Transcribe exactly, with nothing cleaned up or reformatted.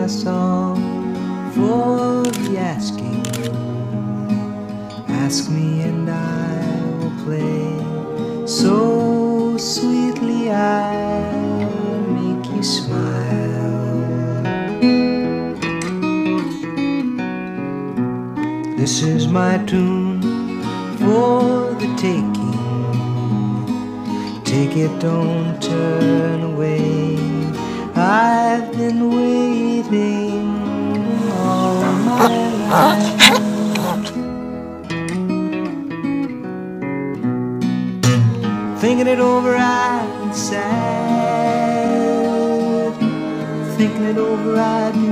my song for the asking. Ask me and I will play so sweetly I'll make you smile. This is my tune for the taking. Take it, don't turn away. I've been waiting all my life. Thinking it over, I'd be sad. Thinking it over, I'd be